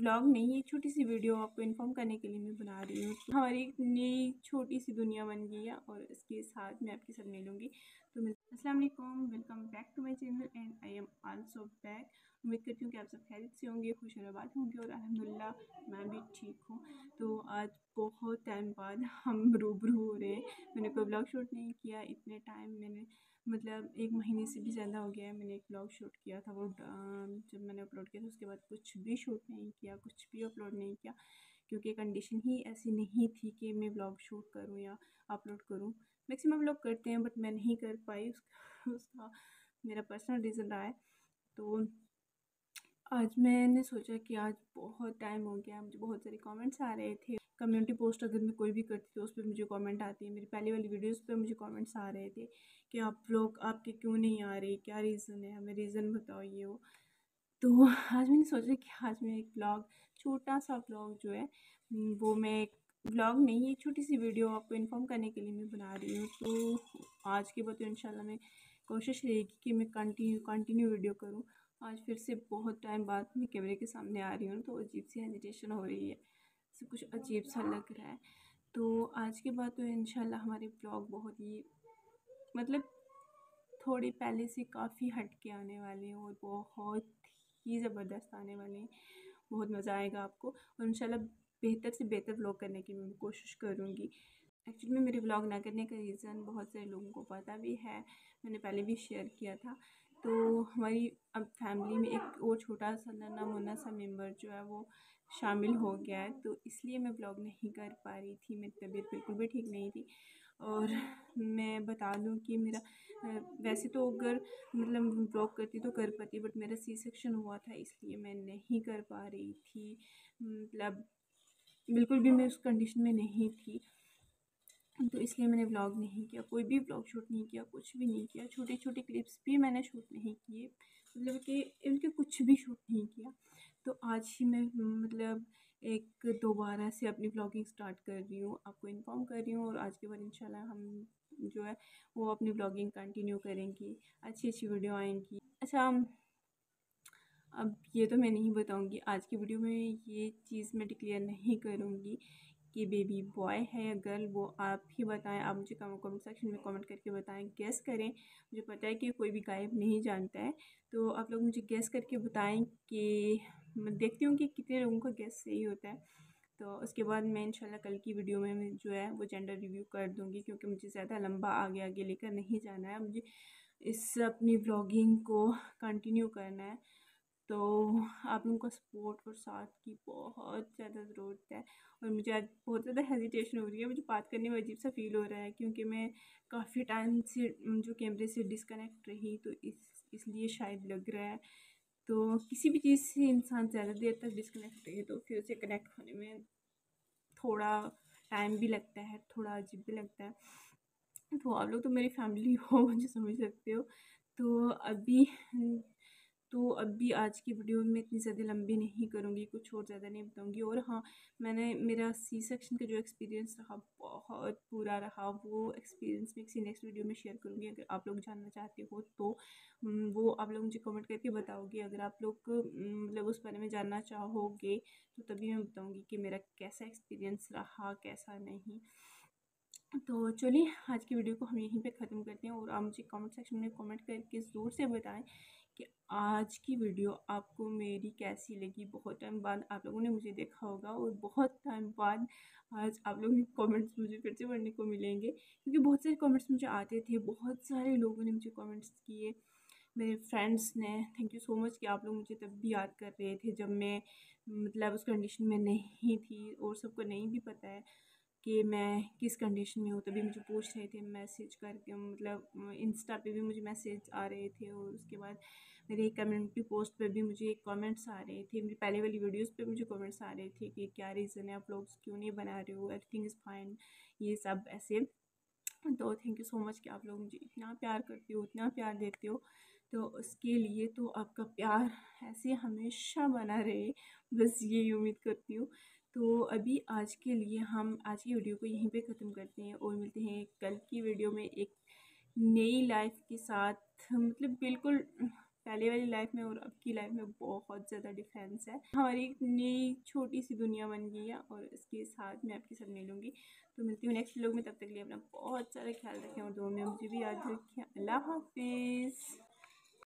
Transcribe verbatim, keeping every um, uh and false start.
Blog नहीं, एक छोटी सी वीडियो आपको इन्फॉर्म करने के लिए मैं बना रही हूँ। तो हमारी एक नई छोटी सी दुनिया बन गई है और इसके साथ मैं आपके साथ मिलूँगी। तो अस्सलाम वालेकुम, welcome back to my channel and I am also back. उम्मीद करती हूँ कि आप सब खैरियत से होंगे, खुश और आबाद होंगे और अल्हम्दुलिल्लाह मैं भी ठीक हूँ। तो आज बहुत टाइम बाद हम रूबरू हो रहे हैं। मैंने कोई ब्लॉग शूट नहीं किया इतने टाइम, मैंने मतलब एक महीने से भी ज़्यादा हो गया है। मैंने एक ब्लॉग शूट किया था, वो जब मैंने अपलोड किया था उसके बाद कुछ भी शूट नहीं किया, कुछ भी अपलोड नहीं किया, क्योंकि कंडीशन ही ऐसी नहीं थी कि मैं ब्लॉग शूट करूं या अपलोड करूं। मैक्सिमम लोग करते हैं बट मैं नहीं कर पाई, उसका, उसका मेरा पर्सनल रीज़न रहा है। तो आज मैंने सोचा कि आज बहुत टाइम हो गया, मुझे बहुत सारे कमेंट्स आ रहे थे। कम्युनिटी पोस्ट अगर मैं कोई भी करती तो उस पर मुझे कमेंट आती है, मेरी पहले वाली वीडियोस पे मुझे कमेंट्स आ रहे थे कि आप लोग आपके क्यों नहीं आ रहे, क्या रीज़न है, हमें रीज़न बताओ ये वो। तो आज मैंने सोचा कि आज मैं एक ब्लॉग, छोटा सा ब्लॉग जो है वो मैं एक ब्लॉग नहीं, एक छोटी सी वीडियो आपको इन्फॉर्म करने के लिए मैं बना रही हूँ। तो आज के बाद तो इंशाल्लाह मैं कोशिश रहेगी कि मैं कंटिन्यू कंटिन्यू वीडियो करूँ। आज फिर से बहुत टाइम बाद मैं कैमरे के सामने आ रही हूँ तो अजीब सी हेजिटेशन हो रही है, सब कुछ अजीब सा लग रहा है। तो आज के बाद तो इंशाल्लाह हमारे ब्लॉग बहुत ही मतलब थोड़ी पहले से काफ़ी हट के आने वाले हैं और बहुत ही ज़बरदस्त आने वाले हैं। बहुत मज़ा आएगा आपको और इंशाल्लाह बेहतर से बेहतर व्लॉग करने की मैं कोशिश करूँगी। एक्चुअली में मेरे व्लॉग ना करने का रीज़न बहुत सारे लोगों को पता भी है, मैंने पहले भी शेयर किया था। तो हमारी अब फैमिली में एक और छोटा सा नन्हा मुन्ना सा मेंबर जो है वो शामिल हो गया है, तो इसलिए मैं ब्लॉग नहीं कर पा रही थी। मेरी तबीयत बिल्कुल भी ठीक नहीं थी और मैं बता दूं कि मेरा वैसे तो अगर मतलब ब्लॉग करती तो कर पाती, बट मेरा सी सेक्शन हुआ था इसलिए मैं नहीं कर पा रही थी। मतलब बिल्कुल भी मैं उस कंडीशन में नहीं थी, तो इसलिए मैंने व्लॉग नहीं किया, कोई भी व्लॉग शूट नहीं किया, कुछ भी नहीं किया। छोटे छोटे क्लिप्स भी मैंने शूट नहीं किए, मतलब कि इनके कुछ भी शूट नहीं किया। तो आज ही मैं मतलब एक दोबारा से अपनी व्लॉगिंग स्टार्ट कर रही हूँ, आपको इन्फॉर्म कर रही हूँ और आज के बाद इंशाल्लाह हम जो है वो अपनी व्लॉगिंग कंटिन्यू करेंगी, अच्छी अच्छी वीडियो आएंगी। अच्छा, अब ये तो मैं नहीं बताऊंगी आज की वीडियो में, ये चीज़ मैं डिक्लेयर नहीं करूँगी कि बेबी बॉय है या गर्ल, वो आप ही बताएं। आप मुझे कमेंट सेक्शन में कमेंट करके बताएं, गेस करें। मुझे पता है कि कोई भी गायब नहीं जानता है, तो आप लोग मुझे गेस करके बताएं कि मैं देखती हूँ कि कितने लोगों का गेस सही होता है। तो उसके बाद मैं इंशाल्लाह कल की वीडियो में मैं जो है वो जेंडर रिव्यू कर दूँगी, क्योंकि मुझे ज़्यादा लंबा आगे आगे लेकर नहीं जाना है, मुझे इस अपनी व्लॉगिंग को कंटिन्यू करना है। तो आप लोगों का सपोर्ट और साथ की बहुत ज़्यादा ज़रूरत है और मुझे आज बहुत ज़्यादा हेजिटेशन हो रही है, मुझे बात करने में अजीब सा फील हो रहा है, क्योंकि मैं काफ़ी टाइम से जो कैमरे से डिस्कनेक्ट रही, तो इस इसलिए शायद लग रहा है। तो किसी भी चीज़ से इंसान ज़्यादा देर तक डिस्कनेक्ट रहे तो फिर उसे कनेक्ट होने में थोड़ा टाइम भी लगता है, थोड़ा अजीब भी लगता है। तो आप लोग तो मेरी फैमिली हो, मुझे समझ सकते हो। तो अभी तो अभी आज की वीडियो में इतनी ज़्यादा लंबी नहीं करूँगी, कुछ और ज़्यादा नहीं बताऊँगी। और हाँ, मैंने मेरा सी सेक्शन का जो एक्सपीरियंस रहा बहुत बुरा रहा, वो एक्सपीरियंस मैं किसी नेक्स्ट वीडियो में शेयर करूँगी। अगर आप लोग जानना चाहते हो तो वो आप लोग मुझे कमेंट करके बताओगे। अगर आप लोग मतलब उस बारे में जानना चाहोगे तो तभी मैं बताऊँगी कि मेरा कैसा एक्सपीरियंस रहा, कैसा नहीं। तो चलिए आज की वीडियो को हम यहीं पे ख़त्म करते हैं और आप मुझे कमेंट सेक्शन में कमेंट करके ज़रूर से बताएं कि आज की वीडियो आपको मेरी कैसी लगी। बहुत टाइम बाद आप लोगों ने मुझे देखा होगा और बहुत टाइम बाद आज आप लोगों के कमेंट्स मुझे फिर से पढ़ने को मिलेंगे, क्योंकि बहुत सारे कमेंट्स मुझे आते थे, बहुत सारे लोगों ने मुझे कमेंट्स किए, मेरे फ्रेंड्स ने। थैंक यू सो मच कि आप लोग मुझे तब भी याद कर रहे थे जब मैं मतलब उस कंडीशन में नहीं थी और सबको नहीं भी पता है कि मैं किस कंडीशन में हूँ। तभी मुझे पूछ रहे थे मैसेज करके, मतलब इंस्टा पे भी मुझे मैसेज आ रहे थे और उसके बाद मेरे कम्युनिटी पोस्ट पे भी मुझे कमेंट्स आ रहे थे, मेरी पहले वाली वीडियोस पे मुझे कमेंट्स आ रहे थे कि क्या रीज़न है, आप लोग क्यों नहीं बना रहे हो, एवरीथिंग इज़ फाइन, ये सब ऐसे। तो थैंक यू सो मच कि आप लोग मुझे इतना प्यार करते हो, इतना प्यार देते हो। तो उसके लिए तो आपका प्यार ऐसे हमेशा बना रहे, बस यही उम्मीद करती हूँ। तो अभी आज के लिए हम आज की वीडियो को यहीं पे ख़त्म करते हैं और मिलते हैं कल की वीडियो में एक नई लाइफ के साथ, मतलब बिल्कुल पहले वाली लाइफ में और अब की लाइफ में बहुत ज़्यादा डिफरेंस है। हमारी एक नई छोटी सी दुनिया बन गई है और इसके साथ मैं आपके साथ मिलूँगी। तो मिलती हूँ नेक्स्ट व्लॉग में, तब तक के लिए अपना बहुत सारा ख्याल रखें और दुआ में मुझे भी याद रखें। अल्लाह हाफिज़।